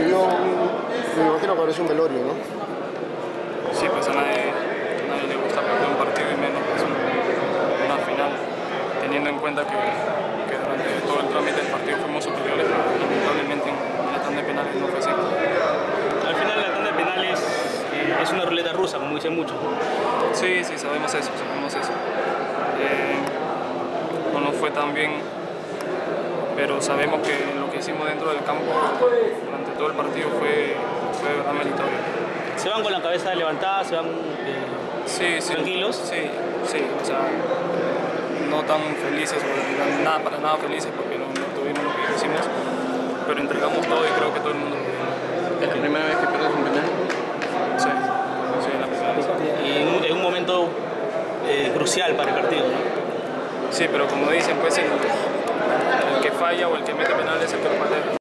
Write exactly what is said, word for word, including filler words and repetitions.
vivió, un, me imagino que parece un velorio, ¿no? Sí, pues a nadie, a nadie le gusta perder un partido y menos pues una, una final, teniendo en cuenta que, que durante todo el trámite del partido fuimos superiores, pero lamentablemente en la tanda de penales no fue así. Al final la tanda de penales eh, es una ruleta rusa, como dicen muchos. Sí, sí, sabemos eso, sabemos eso. Eh, no nos fue tan bien, pero sabemos que lo que hicimos dentro del campo durante todo el partido fue, fue de verdad meritorio. ¿Se van con la cabeza levantada? ¿Se van eh, sí, sí, tranquilos? Sí, sí, o sea, no tan felices, o nada, para nada felices porque no, no tuvimos lo que hicimos, pero entregamos todo y creo que todo el mundo lo vio. ¿Es la primera vez que pierdes un penal? Sí, sí, la primera vez. Y en un, en un momento eh, crucial para el partido, ¿no? Sí, pero como dicen, pues el, el que falla o el que mete penales es el que lo patea.